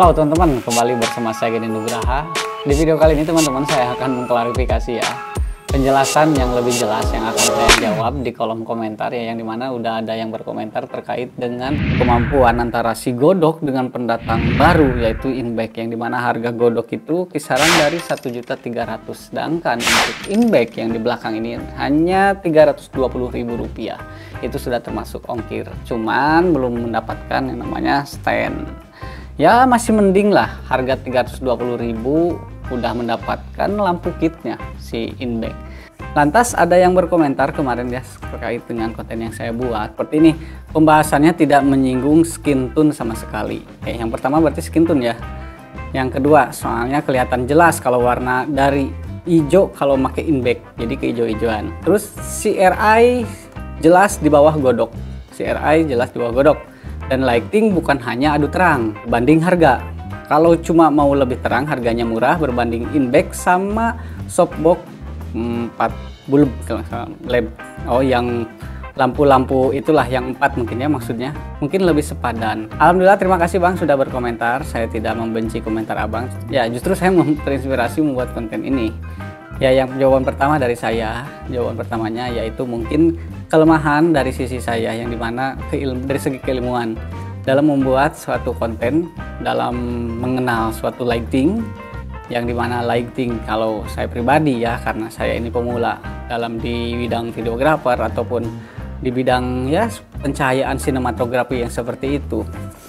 Halo teman-teman, kembali bersama saya Geni Nugraha. Di video kali ini teman-teman saya akan mengklarifikasi ya penjelasan yang lebih jelas yang akan saya jawab di kolom komentar ya, yang dimana udah ada yang berkomentar terkait dengan kemampuan antara si Godok dengan pendatang baru yaitu Inback, yang dimana harga Godok itu kisaran dari 1.300.000, sedangkan untuk Inback yang di belakang ini hanya Rp320.000. Itu sudah termasuk ongkir, cuman belum mendapatkan yang namanya stand. Ya masih mending lah, harga 320.000 udah mendapatkan lampu kitnya si Inback. Lantas ada yang berkomentar kemarin ya terkait dengan konten yang saya buat. Seperti ini, pembahasannya tidak menyinggung skin tone sama sekali. Yang pertama berarti skin tone ya. Yang kedua, soalnya kelihatan jelas kalau warna dari hijau kalau pakai Inback, jadi kehijau-hijauan. Terus CRI jelas di bawah Godok. CRI jelas di bawah Godok. Dan lighting bukan hanya adu terang, banding harga. Kalau cuma mau lebih terang, harganya murah berbanding Inback sama softbox 4 bulb LED. Oh, yang lampu-lampu itulah yang 4 mungkin ya maksudnya. Mungkin lebih sepadan. Alhamdulillah, terima kasih Bang sudah berkomentar. Saya tidak membenci komentar Abang. Ya, justru saya terinspirasi membuat konten ini. Ya, yang jawaban pertama dari saya, jawaban pertamanya yaitu mungkin kelemahan dari sisi saya yang dimana dari segi keilmuan dalam membuat suatu konten, dalam mengenal suatu lighting, yang dimana lighting kalau saya pribadi ya, karena saya ini pemula dalam di bidang videografer ataupun di bidang ya pencahayaan sinematografi yang seperti itu.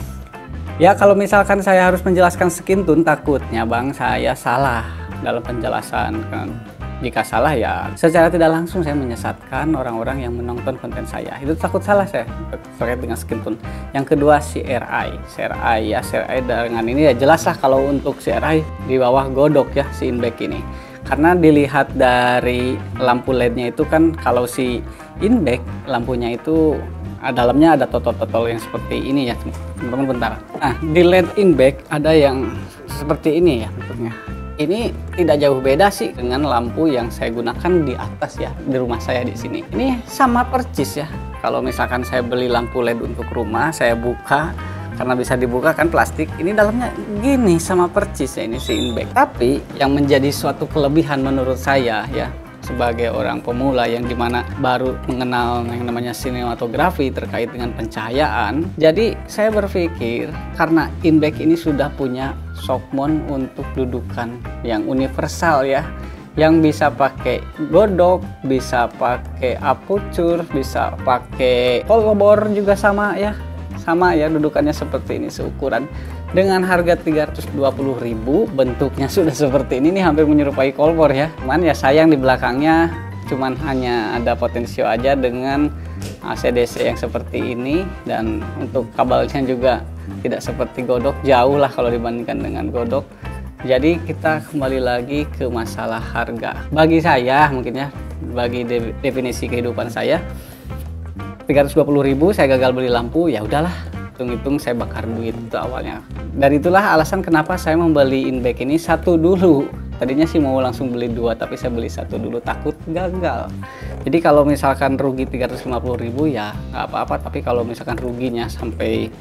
Ya kalau misalkan saya harus menjelaskan skin tone, takutnya Bang saya salah dalam penjelasan kan. Jika salah ya secara tidak langsung saya menyesatkan orang-orang yang menonton konten saya. Itu takut salah saya terkait dengan skin tone. Yang kedua CRI ya, CRI dengan ini ya jelas lah kalau untuk CRI di bawah Godok ya si Inback ini. Karena dilihat dari lampu LED-nya itu kan, kalau si Inback lampunya itu dalamnya ada totol-totol yang seperti ini ya teman-teman. Bentar. Nah di LED Inback ada yang seperti ini ya bentuknya. Ini tidak jauh beda sih dengan lampu yang saya gunakan di atas ya, di rumah saya di sini. Ini sama percis ya. Kalau misalkan saya beli lampu LED untuk rumah, saya buka, karena bisa dibuka kan plastik. Ini dalamnya gini, sama percis ya ini si Inback. Tapi yang menjadi suatu kelebihan menurut saya ya, sebagai orang pemula yang dimana baru mengenal yang namanya sinematografi terkait dengan pencahayaan. Jadi saya berpikir karena Inback ini sudah punya shockmount untuk dudukan yang universal ya, yang bisa pakai Godok, bisa pakai apucur, bisa pakai kolbor juga sama ya dudukannya seperti ini seukuran. Dengan harga 320.000 bentuknya sudah seperti ini nih, hampir menyerupai kolbor ya. Cuman ya sayang di belakangnya cuman hanya ada potensio aja dengan AC/DC yang seperti ini, dan untuk kabelnya juga tidak seperti Godok, jauh lah kalau dibandingkan dengan Godok. Jadi kita kembali lagi ke masalah harga. Bagi saya mungkin ya, bagi definisi kehidupan saya, 320.000 saya gagal beli lampu, ya udahlah, hitung-hitung saya bakar duit itu awalnya. Dan itulah alasan kenapa saya membeli Inback ini satu dulu. Tadinya sih mau langsung beli dua, tapi saya beli satu dulu, takut gagal. Jadi kalau misalkan rugi 350.000 ya nggak apa-apa, tapi kalau misalkan ruginya sampai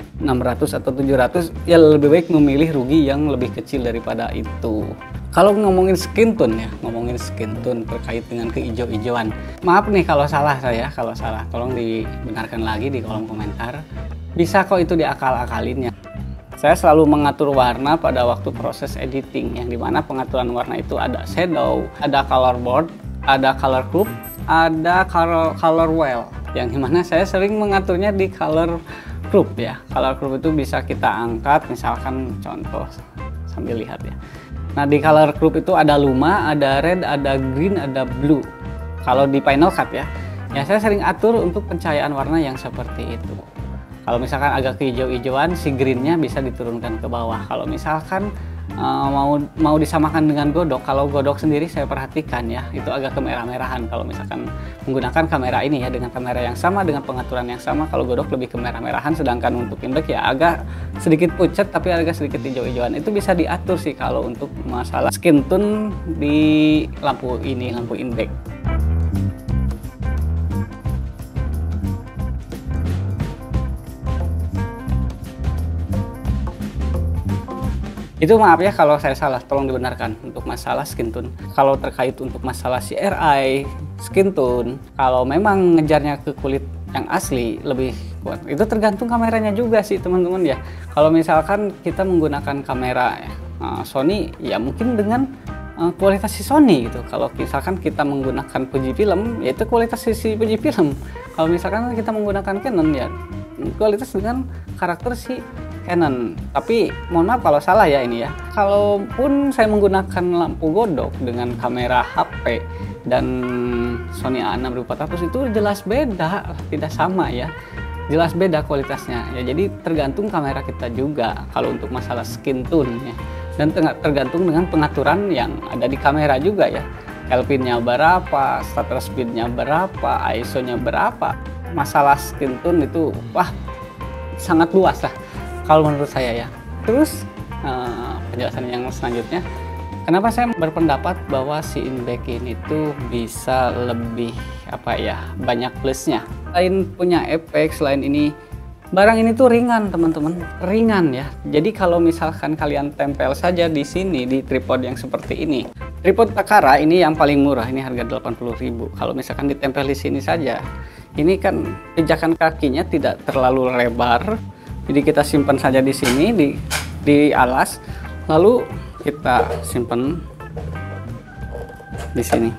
600 atau 700 ya lebih baik memilih rugi yang lebih kecil daripada itu. Kalau ngomongin skin tone ya, ngomongin skin tone terkait dengan kehijau-hijauan, maaf nih kalau salah saya, kalau salah tolong dibenarkan lagi di kolom komentar. Bisa kok itu diakal-akalin ya. Saya selalu mengatur warna pada waktu proses editing, yang dimana pengaturan warna itu ada shadow, ada color board, ada color group, ada color wheel, yang dimana saya sering mengaturnya di color group ya. Color group itu bisa kita angkat, misalkan contoh sambil lihat ya. Nah di color group itu ada luma, ada red, ada green, ada blue. Kalau di Final Cut ya saya sering atur untuk pencahayaan warna yang seperti itu. Kalau misalkan agak kehijau-hijauan, si greennya bisa diturunkan ke bawah. Kalau misalkan mau disamakan dengan Godok, kalau Godok sendiri saya perhatikan ya, itu agak kemerah-merahan. Kalau misalkan menggunakan kamera ini ya, dengan kamera yang sama, dengan pengaturan yang sama, kalau Godok lebih kemerah-merahan, sedangkan untuk Inback ya agak sedikit pucat tapi agak sedikit hijau-hijauan. Itu bisa diatur sih kalau untuk masalah skin tone di lampu ini, lampu Inback. Itu maaf ya kalau saya salah, tolong dibenarkan untuk masalah skin tone. Kalau terkait untuk masalah CRI, skin tone, kalau memang ngejarnya ke kulit yang asli lebih kuat. Itu tergantung kameranya juga sih teman-teman ya. Kalau misalkan kita menggunakan kamera Sony, ya mungkin dengan kualitas si Sony gitu. Kalau misalkan kita menggunakan Fujifilm, ya itu kualitas si Fujifilm. Kalau misalkan kita menggunakan Canon, ya kualitas dengan karakter si Canon. Tapi mohon maaf kalau salah ya ini ya. Kalaupun saya menggunakan lampu godok dengan kamera HP dan Sony A6400 itu jelas beda, tidak sama ya. Jelas beda kualitasnya ya. Jadi tergantung kamera kita juga kalau untuk masalah skin tone ya. Dan tergantung dengan pengaturan yang ada di kamera juga ya. Kelvinnya berapa, shutter speednya berapa, ISO-nya berapa. Masalah skin tone itu wah sangat luas lah kalau menurut saya ya. Terus penjelasan yang selanjutnya, kenapa saya berpendapat bahwa si Inback ini tuh bisa lebih banyak plusnya. Selain punya efek, selain ini barang ini tuh ringan teman-teman, ringan ya. Jadi kalau misalkan kalian tempel saja di sini di tripod yang seperti ini, tripod Takara ini yang paling murah, ini harga 80.000. Kalau misalkan ditempel di sini saja, ini kan pijakan kakinya tidak terlalu lebar. Jadi kita simpan saja di sini di alas, lalu kita simpan di sini.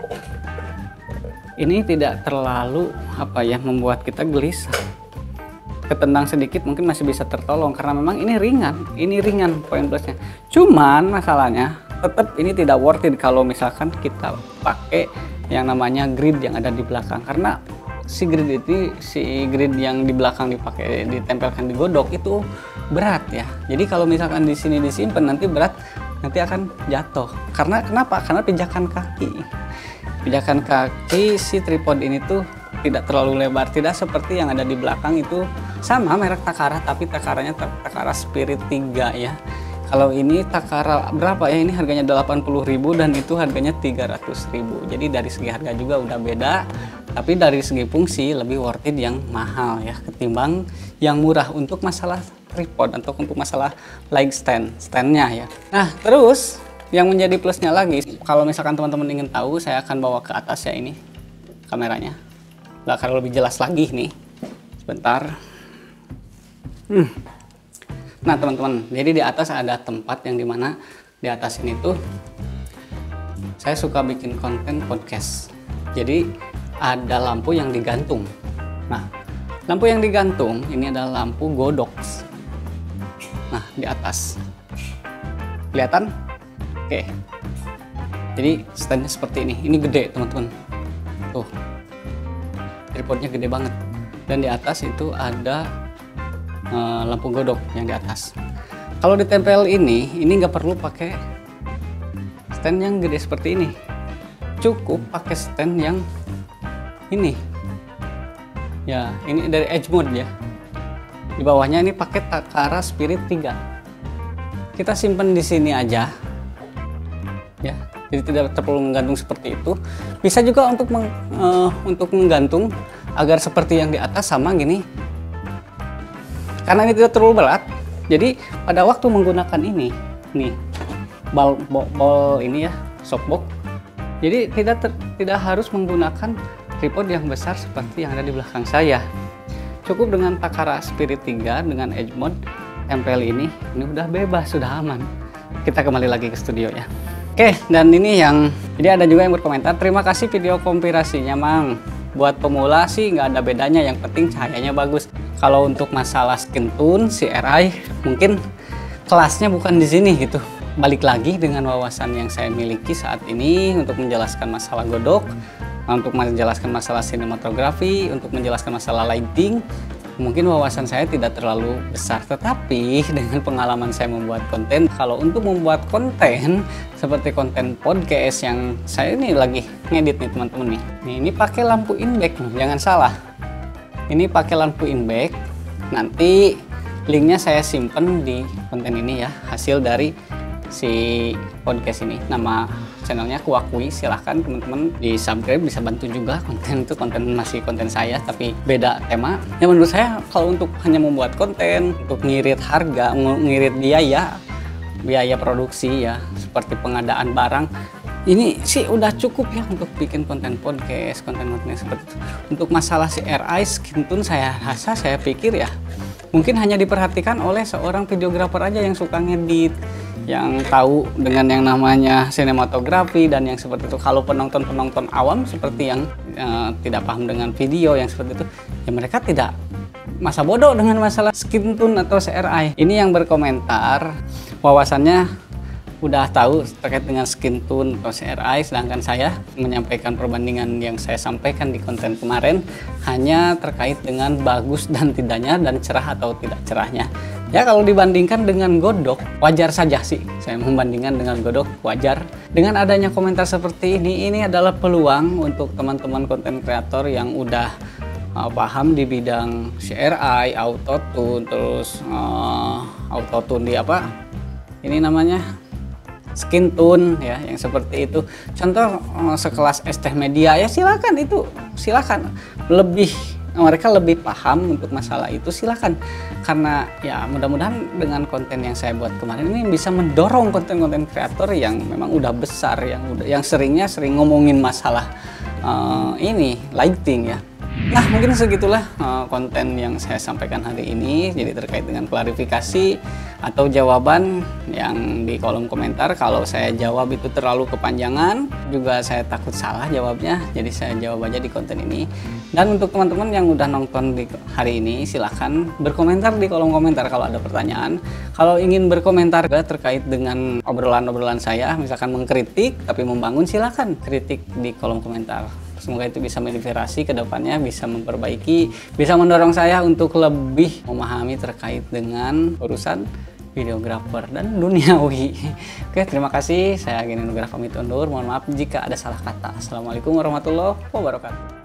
Ini tidak terlalu membuat kita gelisah. Ketendang sedikit mungkin masih bisa tertolong karena memang ini ringan poin plusnya. Cuman masalahnya tetap ini tidak worth it kalau misalkan kita pakai yang namanya grid yang ada di belakang, karena si grid yang di belakang ditempelkan di godok itu berat ya. Jadi kalau misalkan di sini disimpan nanti berat, nanti akan jatuh. Karena kenapa? Karena pijakan kaki si tripod ini tuh tidak terlalu lebar, tidak seperti yang ada di belakang itu. Sama merek Takara, tapi Takaranya Takara Spirit 3 ya. Kalau ini Takara berapa ya? Ini harganya 80.000 dan itu harganya 300.000. Jadi dari segi harga juga udah beda, tapi dari segi fungsi lebih worth it yang mahal ya ketimbang yang murah untuk masalah tripod atau untuk masalah light standnya ya. Nah, terus yang menjadi plusnya lagi, kalau misalkan teman-teman ingin tahu, saya akan bawa ke atas ya ini kameranya. Nah, kalau lebih jelas lagi nih, sebentar. Nah teman-teman, jadi di atas ada tempat yang dimana di atas ini tuh saya suka bikin konten podcast. Jadi ada lampu yang digantung. Nah, lampu yang digantung ini adalah lampu godok. Nah, di atas. Kelihatan? Oke. Jadi standnya seperti ini. Ini gede teman-teman. Tuh. Tripodnya gede banget. Dan di atas itu ada lampu godok yang di atas. Kalau ditempel ini nggak perlu pakai stand yang gede seperti ini. Cukup pakai stand yang ini. Ya, ini dari Edge Mode ya. Di bawahnya ini pakai Takara Spirit 3. Kita simpan di sini aja. Ya, jadi tidak perlu menggantung seperti itu. Bisa juga untuk menggantung agar seperti yang di atas sama gini. Karena ini tidak terlalu berat, jadi pada waktu menggunakan ini, nih ball ini ya, softbox. Jadi tidak harus menggunakan tripod yang besar seperti yang ada di belakang saya. Cukup dengan Takara Spirit 3 dengan Edge Mode tempel ini udah bebas, sudah aman. Kita kembali lagi ke studio ya. Oke, dan ini jadi ada juga yang berkomentar, terima kasih video kompilasinya Mang. Buat pemula sih nggak ada bedanya, yang penting cahayanya bagus. Kalau untuk masalah skin tone, CRI mungkin kelasnya bukan di sini gitu. Balik lagi dengan wawasan yang saya miliki saat ini untuk menjelaskan masalah godok, untuk menjelaskan masalah sinematografi, untuk menjelaskan masalah lighting. Mungkin wawasan saya tidak terlalu besar, tetapi dengan pengalaman saya membuat konten, kalau untuk membuat konten seperti konten podcast yang saya ini lagi ngedit nih teman-teman nih. Ini pakai lampu Inback loh, jangan salah. Ini pakai lampu Inback. Nanti linknya saya simpen di konten ini ya, hasil dari si podcast ini. Nama channelnya Kuakui, silahkan teman-teman di subscribe, bisa bantu juga. Konten itu masih konten saya tapi beda tema. Ya menurut saya kalau untuk hanya membuat konten, untuk ngirit harga, ngirit biaya, biaya produksi ya, seperti pengadaan barang. Ini sih udah cukup ya untuk bikin konten podcast, konten-konten seperti itu. Untuk masalah CRI skin tone saya pikir ya mungkin hanya diperhatikan oleh seorang videografer aja yang suka ngedit, yang tahu dengan yang namanya sinematografi dan yang seperti itu. Kalau penonton awam seperti yang tidak paham dengan video yang seperti itu, ya mereka tidak masa bodoh dengan masalah skin tone atau CRI. Ini yang berkomentar wawasannya udah tahu terkait dengan skin tone atau CRI, sedangkan saya menyampaikan perbandingan yang saya sampaikan di konten kemarin hanya terkait dengan bagus dan tidaknya dan cerah atau tidak cerahnya. Ya kalau dibandingkan dengan Godok, wajar saja sih saya membandingkan dengan Godok, wajar. Dengan adanya komentar seperti ini adalah peluang untuk teman-teman konten kreator yang udah paham di bidang CRI, autotune, terus autotune di apa? Ini namanya skin tone ya, yang seperti itu. Contoh sekelas ST Media ya silakan, itu silakan. Mereka lebih paham untuk masalah itu, silakan. Karena ya mudah-mudahan dengan konten yang saya buat kemarin ini bisa mendorong konten-konten kreator yang memang udah besar, yang sering ngomongin masalah ini lighting ya. Nah mungkin segitulah konten yang saya sampaikan hari ini, jadi terkait dengan klarifikasi atau jawaban yang di kolom komentar. Kalau saya jawab itu terlalu kepanjangan, juga saya takut salah jawabnya, jadi saya jawab aja di konten ini. Dan untuk teman-teman yang udah nonton di hari ini, silahkan berkomentar di kolom komentar kalau ada pertanyaan. Kalau ingin berkomentar terkait dengan obrolan-obrolan saya, misalkan mengkritik tapi membangun, silahkan kritik di kolom komentar. Semoga itu bisa menginspirasi ke depannya, bisa memperbaiki, bisa mendorong saya untuk lebih memahami terkait dengan urusan videografer dan duniawi. Oke, terima kasih. Saya Geni Nugraha pamit undur. Mohon maaf jika ada salah kata. Assalamualaikum warahmatullahi wabarakatuh.